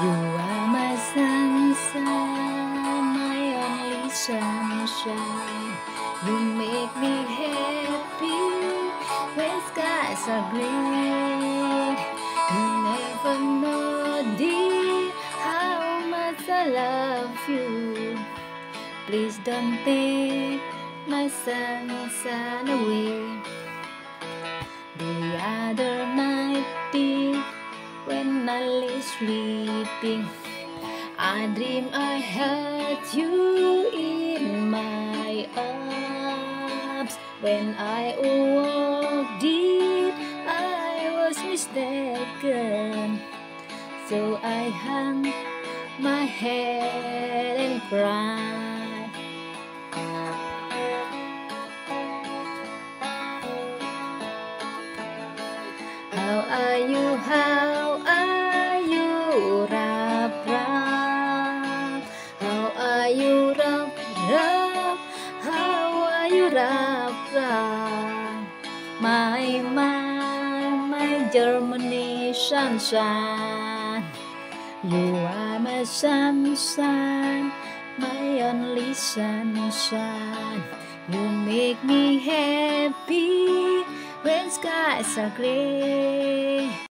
You are my sunshine, my only sunshine. You make me happy when skies are gray. You never know, dear, how much I love you. Please don't take my sunshine away. The other night, dear, when I lay sleeping, I dream I had you in my arms. When I awoke, dear, I was mistaken. So I hung my head and cried. How are you? How are you, Rap Rap? How are you, Rap Rap? How are you, Rap Rap? My Germany sunshine. You are my sunshine, my only sunshine. You make me happy when skies are gray.